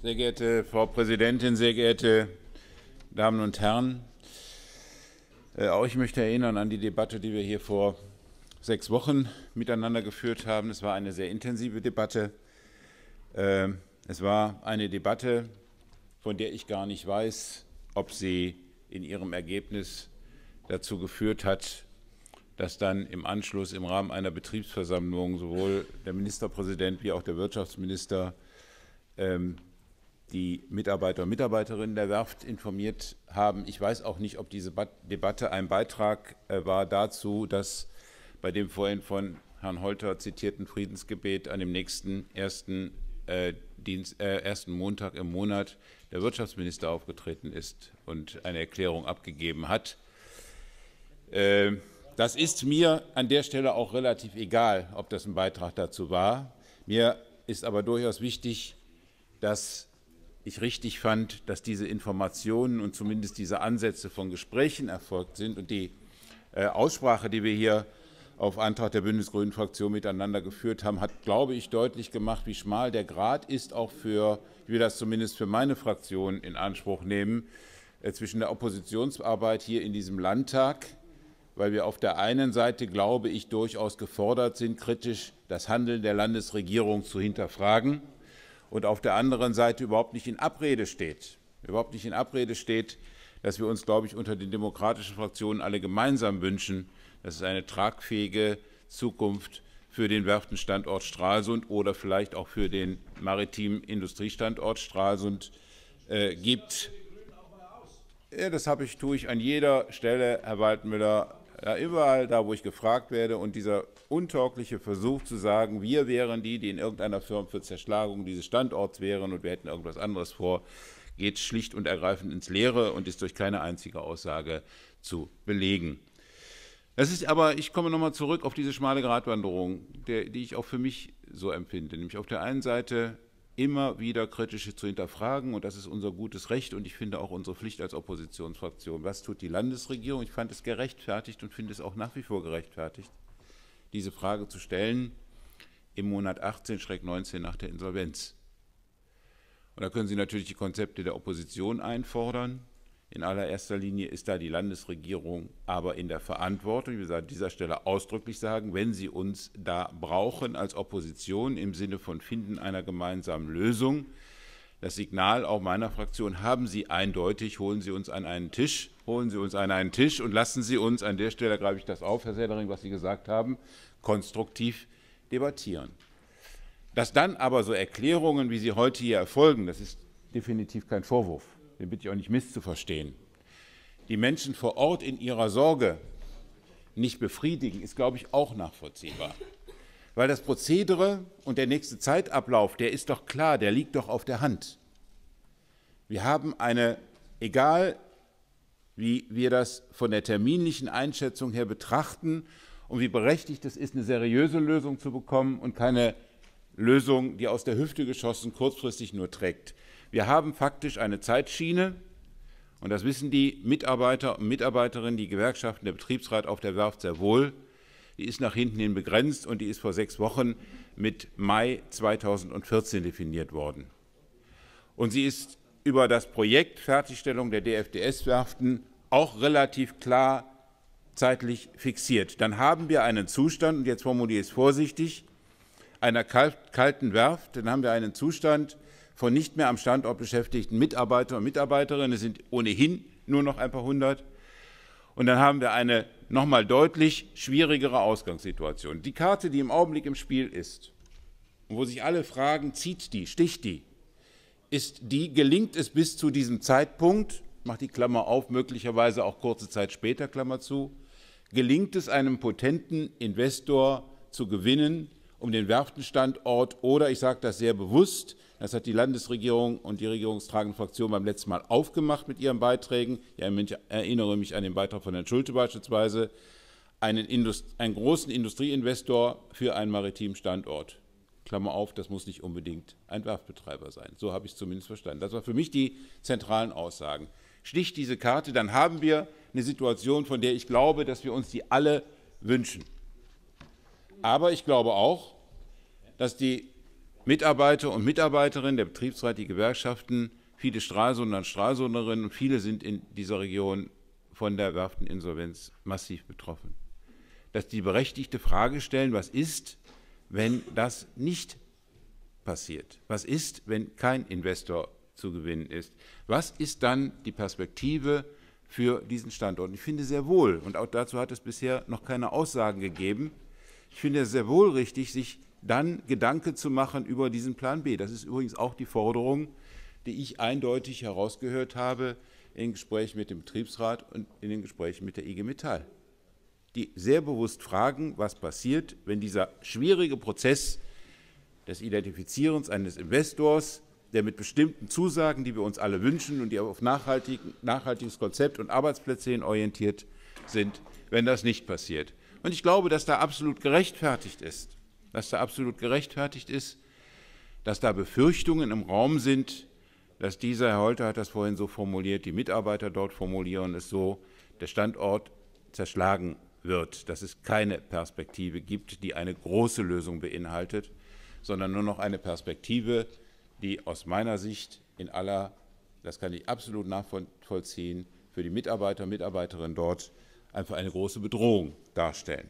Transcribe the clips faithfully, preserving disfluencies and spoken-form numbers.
Sehr geehrte Frau Präsidentin, sehr geehrte Damen und Herren! Auch ich möchte erinnern an die Debatte, die wir hier vor sechs Wochen miteinander geführt haben. Es war eine sehr intensive Debatte. Es war eine Debatte, von der ich gar nicht weiß, ob sie in ihrem Ergebnis dazu geführt hat, dass dann im Anschluss im Rahmen einer Betriebsversammlung sowohl der Ministerpräsident wie auch der Wirtschaftsminister ähm, die Mitarbeiter und Mitarbeiterinnen der Werft informiert haben. Ich weiß auch nicht, ob diese Debatte ein Beitrag äh, war dazu, dass bei dem vorhin von Herrn Holter zitierten Friedensgebet an dem nächsten ersten, äh, Dienst, äh, ersten Montag im Monat der Wirtschaftsminister aufgetreten ist und eine Erklärung abgegeben hat. Äh, Das ist mir an der Stelle auch relativ egal, ob das ein Beitrag dazu war. Mir ist aber durchaus wichtig, dass ich richtig fand, dass diese Informationen und zumindest diese Ansätze von Gesprächen erfolgt sind. Und die äh, Aussprache, die wir hier auf Antrag der Bündnis-Grünen-Fraktion miteinander geführt haben, hat, glaube ich, deutlich gemacht, wie schmal der Grat ist, auch für, wie wir das zumindest für meine Fraktion in Anspruch nehmen, äh, zwischen der Oppositionsarbeit hier in diesem Landtag, weil wir auf der einen Seite, glaube ich, durchaus gefordert sind, kritisch das Handeln der Landesregierung zu hinterfragen, und auf der anderen Seite überhaupt nicht in Abrede steht, überhaupt nicht in Abrede steht, dass wir uns, glaube ich, unter den demokratischen Fraktionen alle gemeinsam wünschen, dass es eine tragfähige Zukunft für den Werftenstandort Stralsund oder vielleicht auch für den maritimen Industriestandort Stralsund äh, gibt. Ja, das habe ich, tue ich an jeder Stelle, Herr Waldmüller, ja, überall da, wo ich gefragt werde. Und dieser untaugliche Versuch zu sagen, wir wären die, die in irgendeiner Form für Zerschlagung dieses Standorts wären und wir hätten irgendwas anderes vor, geht schlicht und ergreifend ins Leere und ist durch keine einzige Aussage zu belegen. Das ist aber, ich komme noch mal zurück auf diese schmale Gratwanderung, der, die ich auch für mich so empfinde, nämlich auf der einen Seite immer wieder kritisch zu hinterfragen, und das ist unser gutes Recht und ich finde auch unsere Pflicht als Oppositionsfraktion. Was tut die Landesregierung? Ich fand es gerechtfertigt und finde es auch nach wie vor gerechtfertigt, diese Frage zu stellen im Monat achtzehn neunzehn nach der Insolvenz. Und da können Sie natürlich die Konzepte der Opposition einfordern. In allererster Linie ist da die Landesregierung aber in der Verantwortung. Ich will an dieser Stelle ausdrücklich sagen, wenn Sie uns da brauchen als Opposition im Sinne von Finden einer gemeinsamen Lösung, das Signal auch meiner Fraktion haben Sie eindeutig, holen Sie uns an einen Tisch, holen Sie uns an einen Tisch und lassen Sie uns, an der Stelle greife ich das auf, Herr Sellering, was Sie gesagt haben, konstruktiv debattieren. Dass dann aber so Erklärungen, wie sie heute hier erfolgen, das ist definitiv kein Vorwurf, den bitte ich auch nicht misszuverstehen, die Menschen vor Ort in ihrer Sorge nicht befriedigen, ist, glaube ich, auch nachvollziehbar. Weil das Prozedere und der nächste Zeitablauf, der ist doch klar, der liegt doch auf der Hand. Wir haben eine, egal wie wir das von der terminlichen Einschätzung her betrachten und wie berechtigt es ist, eine seriöse Lösung zu bekommen und keine Lösung, die aus der Hüfte geschossen kurzfristig nur trägt. Wir haben faktisch eine Zeitschiene, und das wissen die Mitarbeiter und Mitarbeiterinnen, die Gewerkschaften, der Betriebsrat auf der Werft sehr wohl. Die ist nach hinten hin begrenzt und die ist vor sechs Wochen mit Mai zweitausendvierzehn definiert worden. Und sie ist über das Projekt Fertigstellung der D F D S-Werften auch relativ klar zeitlich fixiert. Dann haben wir einen Zustand, und jetzt formuliere ich es vorsichtig, einer kalten Werft, dann haben wir einen Zustand von nicht mehr am Standort beschäftigten Mitarbeiter und Mitarbeiterinnen. Es sind ohnehin nur noch ein paar hundert. Und dann haben wir eine noch mal deutlich schwierigere Ausgangssituation. Die Karte, die im Augenblick im Spiel ist, und wo sich alle fragen, zieht die, sticht die, ist die, gelingt es bis zu diesem Zeitpunkt, macht die Klammer auf, möglicherweise auch kurze Zeit später, Klammer zu, gelingt es einem potenten Investor zu gewinnen, um den Werftenstandort, oder ich sage das sehr bewusst, das hat die Landesregierung und die regierungstragende Fraktion beim letzten Mal aufgemacht mit ihren Beiträgen. Ich erinnere mich an den Beitrag von Herrn Schulte beispielsweise, einen, Indust- einen großen Industrieinvestor für einen maritimen Standort. Klammer auf, das muss nicht unbedingt ein Werftbetreiber sein. So habe ich es zumindest verstanden. Das waren für mich die zentralen Aussagen. Sticht diese Karte, dann haben wir eine Situation, von der ich glaube, dass wir uns die alle wünschen. Aber ich glaube auch, dass die Mitarbeiter und Mitarbeiterinnen, der Betriebsrat, die Gewerkschaften, viele Stralsunder und Stralsunderinnen und viele sind in dieser Region von der Werfteninsolvenz massiv betroffen. Dass die berechtigte Frage stellen, was ist, wenn das nicht passiert? Was ist, wenn kein Investor zu gewinnen ist? Was ist dann die Perspektive für diesen Standort? Ich finde sehr wohl, und auch dazu hat es bisher noch keine Aussagen gegeben, ich finde es sehr wohl richtig, sich dann Gedanken zu machen über diesen Plan B. Das ist übrigens auch die Forderung, die ich eindeutig herausgehört habe in Gesprächen mit dem Betriebsrat und in den Gesprächen mit der I G Metall. Die sehr bewusst fragen, was passiert, wenn dieser schwierige Prozess des Identifizierens eines Investors, der mit bestimmten Zusagen, die wir uns alle wünschen und die auf nachhaltig, nachhaltiges Konzept und Arbeitsplätze hin orientiert sind, wenn das nicht passiert. Und ich glaube, dass da absolut gerechtfertigt ist, dass da absolut gerechtfertigt ist, dass da Befürchtungen im Raum sind, dass dieser, Herr Holter hat das vorhin so formuliert, die Mitarbeiter dort formulieren es so, der Standort zerschlagen wird, dass es keine Perspektive gibt, die eine große Lösung beinhaltet, sondern nur noch eine Perspektive, die aus meiner Sicht in aller, das kann ich absolut nachvollziehen, für die Mitarbeiter und Mitarbeiterinnen dort einfach eine große Bedrohung darstellen.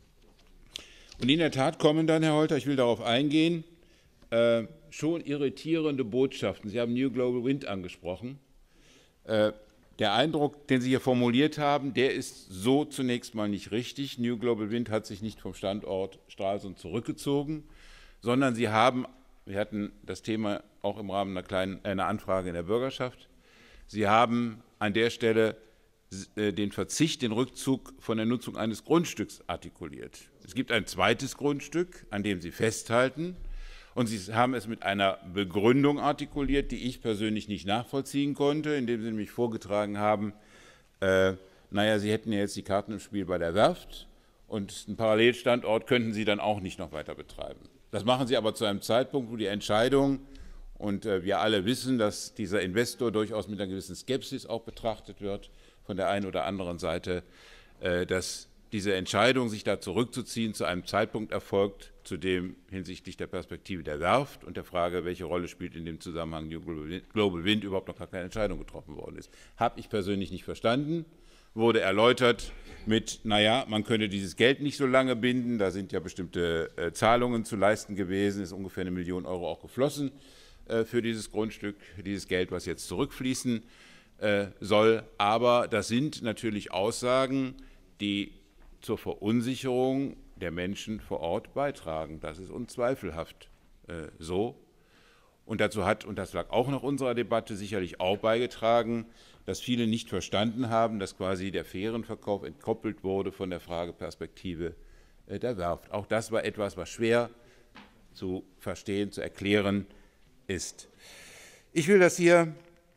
Und in der Tat kommen dann, Herr Holter, ich will darauf eingehen, äh, schon irritierende Botschaften. Sie haben New Global Wind angesprochen. Äh, der Eindruck, den Sie hier formuliert haben, der ist so zunächst mal nicht richtig. New Global Wind hat sich nicht vom Standort Stralsund zurückgezogen, sondern sie haben, wir hatten das Thema auch im Rahmen einer kleinen einer Anfrage in der Bürgerschaft, sie haben an der Stelle den Verzicht, den Rückzug von der Nutzung eines Grundstücks artikuliert. Es gibt ein zweites Grundstück, an dem sie festhalten, und sie haben es mit einer Begründung artikuliert, die ich persönlich nicht nachvollziehen konnte, indem sie nämlich vorgetragen haben, äh, naja, sie hätten ja jetzt die Karten im Spiel bei der Werft und einen Parallelstandort könnten sie dann auch nicht noch weiter betreiben. Das machen sie aber zu einem Zeitpunkt, wo die Entscheidung, und äh, wir alle wissen, dass dieser Investor durchaus mit einer gewissen Skepsis auch betrachtet wird, von der einen oder anderen Seite, äh, dass diese Entscheidung, sich da zurückzuziehen, zu einem Zeitpunkt erfolgt, zu dem hinsichtlich der Perspektive der Werft und der Frage, welche Rolle spielt in dem Zusammenhang New Global Wind, überhaupt noch gar keine Entscheidung getroffen worden ist. Habe ich persönlich nicht verstanden, wurde erläutert mit, naja, man könne dieses Geld nicht so lange binden, da sind ja bestimmte äh, Zahlungen zu leisten gewesen, ist ungefähr eine Million Euro auch geflossen äh, für dieses Grundstück, dieses Geld, was jetzt zurückfließen äh, soll. Aber das sind natürlich Aussagen, die zur Verunsicherung der Menschen vor Ort beitragen. Das ist unzweifelhaft äh, so. Und dazu hat, und das lag auch nach unserer Debatte, sicherlich auch beigetragen, dass viele nicht verstanden haben, dass quasi der Fährenverkauf entkoppelt wurde von der Frageperspektive äh, der Werft. Auch das war etwas, was schwer zu verstehen, zu erklären ist. Ich will das hier,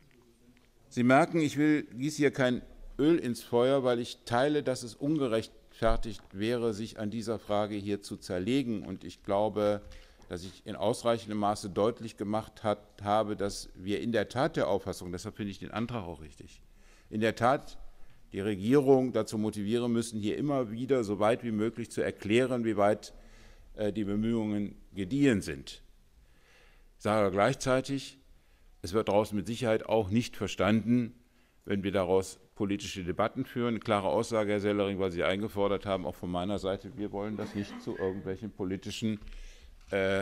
Sie merken, ich will, gieße hier kein Öl ins Feuer, weil ich teile, dass es ungerecht fertig wäre, sich an dieser Frage hier zu zerlegen. Und ich glaube, dass ich in ausreichendem Maße deutlich gemacht hat, habe, dass wir in der Tat der Auffassung, deshalb finde ich den Antrag auch richtig, in der Tat die Regierung dazu motivieren müssen, hier immer wieder so weit wie möglich zu erklären, wie weit äh, die Bemühungen gediehen sind. Ich sage aber gleichzeitig, es wird daraus mit Sicherheit auch nicht verstanden, wenn wir daraus politische Debatten führen. Eine klare Aussage, Herr Sellering, weil Sie eingefordert haben, auch von meiner Seite, wir wollen das nicht zu irgendwelchen politischen, äh,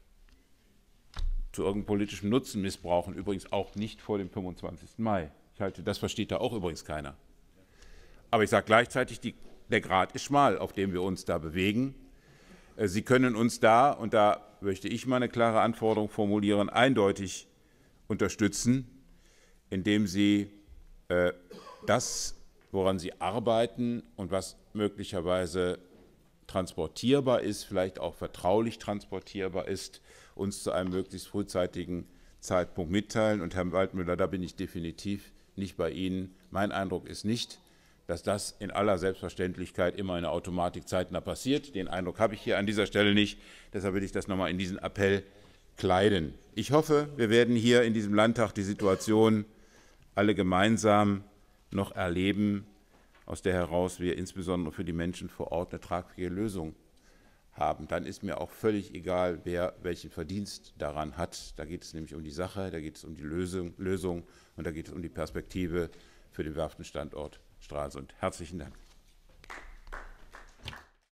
zu irgendeinem politischen Nutzen missbrauchen, übrigens auch nicht vor dem fünfundzwanzigsten Mai. Ich halte, das versteht da auch übrigens keiner. Aber ich sage gleichzeitig, die, der Grat ist schmal, auf dem wir uns da bewegen. Äh, Sie können uns da, und da möchte ich mal eine klare Anforderung formulieren, eindeutig unterstützen, indem Sie äh, das, woran Sie arbeiten und was möglicherweise transportierbar ist, vielleicht auch vertraulich transportierbar ist, uns zu einem möglichst frühzeitigen Zeitpunkt mitteilen. Und Herr Waldmüller, da bin ich definitiv nicht bei Ihnen. Mein Eindruck ist nicht, dass das in aller Selbstverständlichkeit immer in der Automatik zeitnah passiert. Den Eindruck habe ich hier an dieser Stelle nicht. Deshalb will ich das nochmal in diesen Appell kleiden. Ich hoffe, wir werden hier in diesem Landtag die Situation alle gemeinsam noch erleben, aus der heraus wir insbesondere für die Menschen vor Ort eine tragfähige Lösung haben, dann ist mir auch völlig egal, wer welchen Verdienst daran hat. Da geht es nämlich um die Sache, da geht es um die Lösung, Lösung und da geht es um die Perspektive für den Werftenstandort Stralsund. Herzlichen Dank.